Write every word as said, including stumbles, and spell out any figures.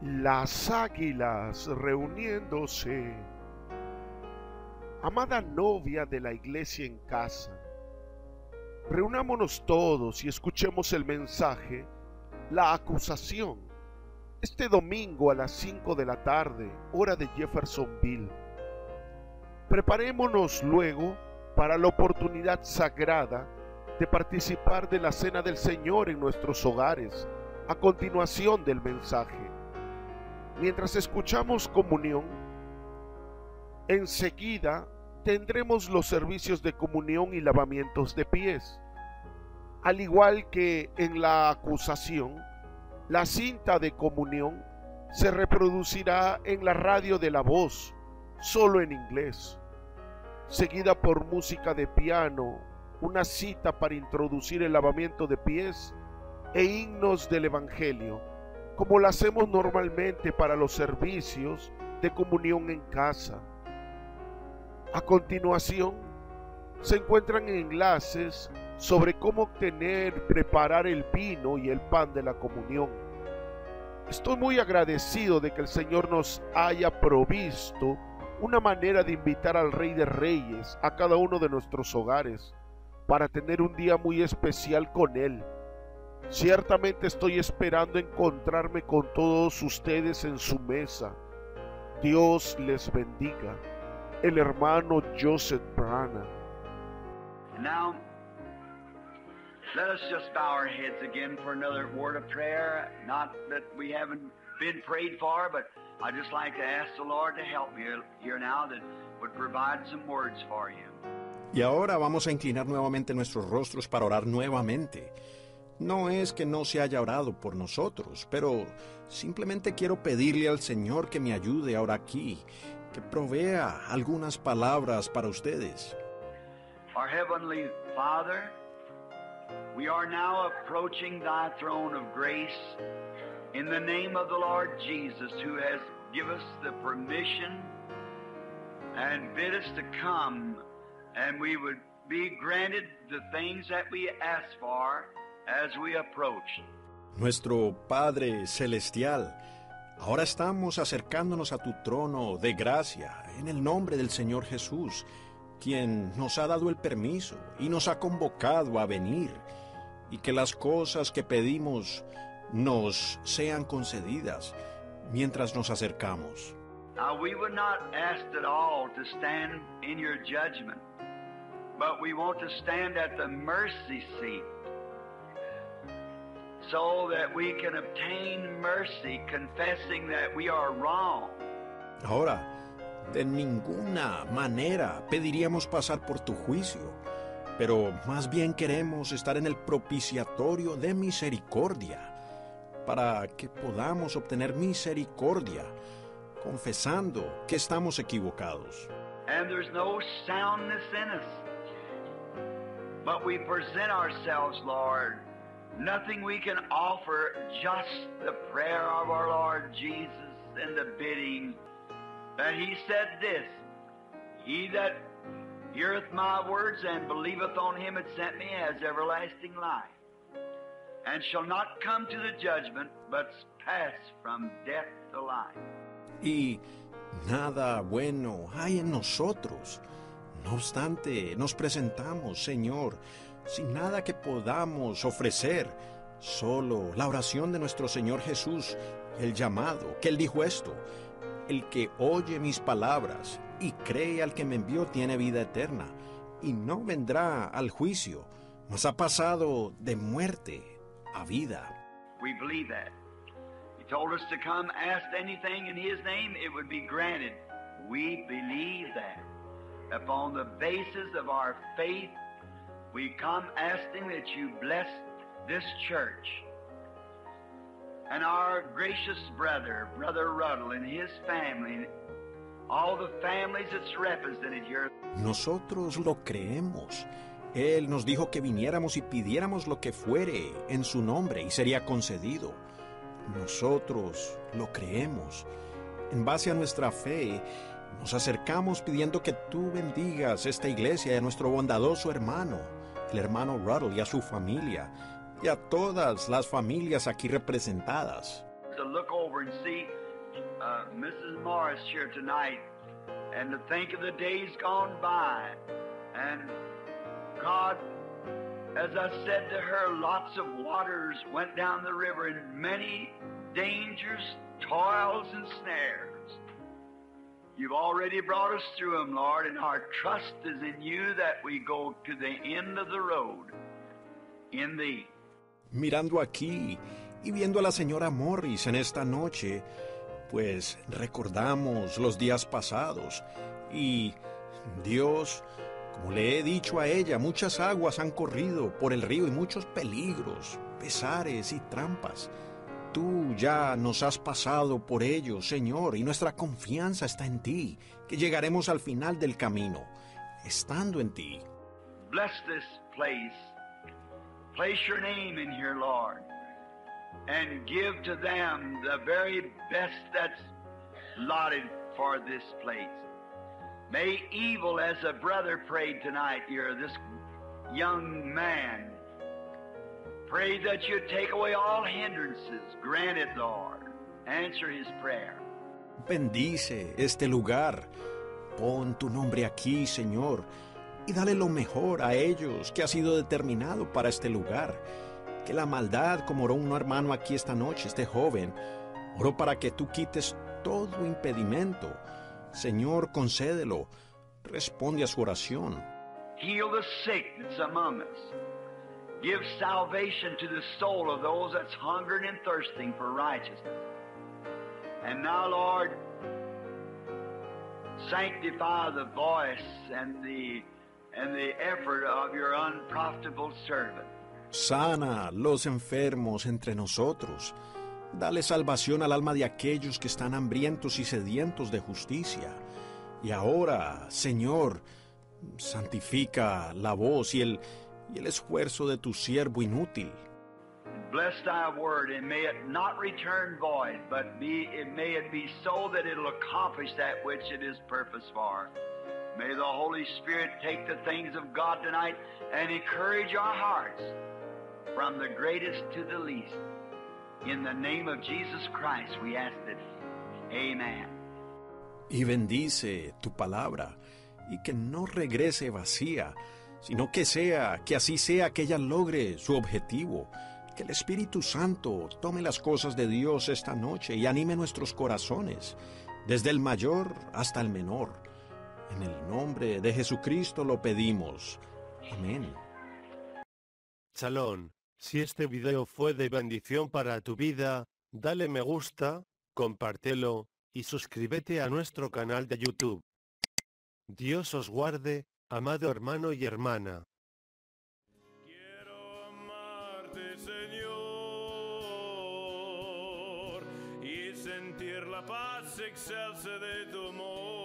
Las águilas reuniéndose. Amada novia de la iglesia en casa, reunámonos todos y escuchemos el mensaje, la acusación, este domingo a las cinco de la tarde, hora de Jeffersonville. Preparémonos luego para la oportunidad sagrada de participar de la Cena del Señor en nuestros hogares, a continuación del mensaje. Mientras escuchamos comunión, enseguida tendremos los servicios de comunión y lavamientos de pies. Al igual que en la acusación, la cinta de comunión se reproducirá en la radio de La Voz, solo en inglés, seguida por música de piano, una cita para introducir el lavamiento de pies e himnos del Evangelio, como lo hacemos normalmente para los servicios de comunión en casa. A continuación, se encuentran enlaces sobre cómo obtener, preparar el vino y el pan de la comunión. Estoy muy agradecido de que el Señor nos haya provisto una manera de invitar al Rey de Reyes a cada uno de nuestros hogares para tener un día muy especial con Él. Ciertamente estoy esperando encontrarme con todos ustedes en su mesa. Dios les bendiga. El hermano Joseph Branham. And now, let us just bow our heads again for another word of prayer. Not that we haven't been prayed for, but I'd just like to ask the Lord to help me here now, that would provide some words for you. Y ahora vamos a inclinar nuevamente nuestros rostros para orar nuevamente. No es que no se haya orado por nosotros, pero simplemente quiero pedirle al Señor que me ayude ahora aquí, que provea algunas palabras para ustedes. Our Heavenly Father, we are now approaching Thy throne of grace in the name of the Lord Jesus, who has given us the permission and bid us to come, and we would be granted the things that we ask for as we approach. Nuestro Padre Celestial, ahora estamos acercándonos a tu trono de gracia en el nombre del Señor Jesús, quien nos ha dado el permiso y nos ha convocado a venir, y que las cosas que pedimos nos sean concedidas mientras nos acercamos. Now we would not ask at all to stand in your judgment, but we want to stand at the mercy seat, so that we can obtain mercy, confessing that we are wrong. Ahora, de ninguna manera pediríamos pasar por tu juicio, pero más bien queremos estar en el propiciatorio de misericordia, para que podamos obtener misericordia, confesando que estamos equivocados. And there's no soundness in us, but we present ourselves, Lord. Nothing we can offer, just the prayer of our Lord Jesus and the bidding that He said this, He that heareth my words and believeth on Him that sent me has everlasting life, and shall not come to the judgment, but pass from death to life. Y nada bueno hay en nosotros. No obstante, nos presentamos, Señor, sin nada que podamos ofrecer, solo la oración de nuestro Señor Jesús, el llamado, que Él dijo esto: el que oye mis palabras y cree al que me envió tiene vida eterna, y no vendrá al juicio, mas ha pasado de muerte a vida. We believe that. He told us to come, ask anything in His name, it would be granted. We believe that. Upon the basis of our faith, we come asking that you bless this church and our gracious brother, Brother Ruddle, and his family, and all the families that's represented here. Nosotros lo creemos. Él nos dijo que viniéramos y pidiéramos lo que fuere en su nombre y sería concedido. Nosotros lo creemos. En base a nuestra fe, nos acercamos pidiendo que tú bendigas esta iglesia y a nuestro bondadoso hermano, el hermano Ruddle, y a su familia, y a todas las familias aquí representadas. The look over and see uh, Missus Morris here tonight, and to think of the days gone by. And God, as I said to her, lots of waters went down the river, and many dangers, toils, and snares. You've already brought us through them, Lord, and our trust is in you that we go to the end of the road in Thee. Mirando aquí y viendo a la señora Morris en esta noche, pues recordamos los días pasados y Dios, como le he dicho a ella, muchas aguas han corrido por el río y muchos peligros, pesares y trampas. Tú ya nos has pasado por ellos, Señor, y nuestra confianza está en ti, que llegaremos al final del camino, estando en ti. Bless this place. Place your name in here, Lord, and give to them the very best that's allotted for this place. May evil, as a brother prayed tonight here, this young man, pray that you take away all hindrances. Grant it, Lord. Answer his prayer. Bendice este lugar. Pon tu nombre aquí, Señor, y dale lo mejor a ellos que ha sido determinado para este lugar. Que la maldad, como oró un hermano aquí esta noche, este joven, oró para que tú quites todo impedimento. Señor, concédelo. Responde a su oración. Heal the sick that's among us. Give salvation to the soul of those that's hungering and thirsting for righteousness. And now, Lord, sanctify the voice and the and the effort of your unprofitable servant. Sana los enfermos entre nosotros. Dale salvación al alma de aquellos que están hambrientos y sedientos de justicia. Y ahora, Señor, santifica la voz y el, y el esfuerzo de tu siervo inútil. Bless thy word, and may it not return void, but be, it, may it be so that it'll accomplish that which it is purposed for. May the Holy Spirit take the things of God tonight and encourage our hearts from the greatest to the least. In the name of Jesus Christ we ask it. Amen. Y bendice tu palabra, y que no regrese vacía, sino que sea, que así sea que ella logre su objetivo. Que el Espíritu Santo tome las cosas de Dios esta noche y anime nuestros corazones, desde el mayor hasta el menor. En el nombre de Jesucristo lo pedimos. Amén. Shalom. Si este video fue de bendición para tu vida, dale me gusta, compártelo y suscríbete a nuestro canal de YouTube. Dios os guarde, amado hermano y hermana. Quiero amarte, Señor, y sentir la paz excelsa de tu amor.